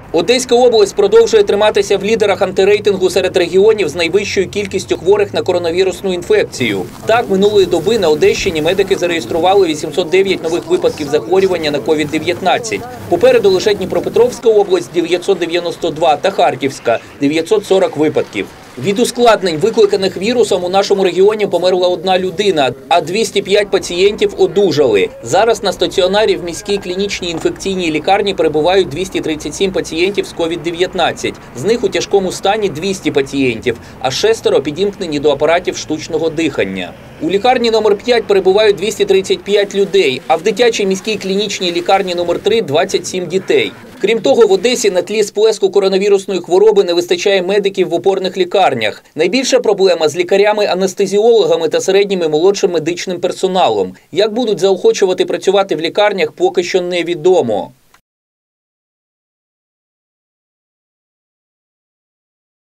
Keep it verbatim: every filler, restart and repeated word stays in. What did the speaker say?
Одеська область продовжує триматися в лідерах антирейтингу серед регіонів з найвищою кількістю хворих на коронавірусну інфекцію. Так, минулої доби на Одещині медики зареєстрували вісімсот дев'ять нових випадків захворювання на ковід дев'ятнадцять. Попереду лише Дніпропетровська область – дев'ятсот дев'яносто два та Харківська – дев'ятсот сорок випадків. Від ускладнень, викликаних вірусом, у нашому регіоні померла одна людина, а двісті п'ять пацієнтів одужали. Зараз на стаціонарі в міській клінічній інфекційній лікарні перебувають двісті тридцять сім пацієнтів з ковід дев'ятнадцять. З них у тяжкому стані двісті пацієнтів, а шестеро підімкнені до апаратів штучного дихання. У лікарні номер п'ять перебувають двісті тридцять п'ять людей, а в дитячій міській клінічній лікарні номер три – двадцять сім дітей. Крім того, в Одесі на тлі сплеску коронавірусної хвороби не вистачає медиків в опорних лікарнях. Найбільша проблема з лікарями-анестезіологами та середнім і молодшим медичним персоналом. Як будуть заохочувати працювати в лікарнях, поки що невідомо.